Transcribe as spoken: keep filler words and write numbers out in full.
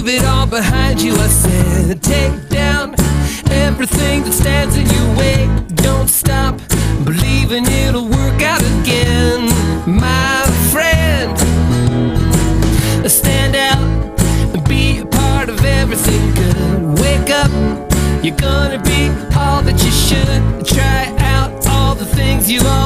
it all behind you. I said, take down everything that stands in your way. Don't stop believing it'll work out again, my friend. Stand out and be a part of everything good. Wake up, you're gonna be all that you should. Try out all the things you are.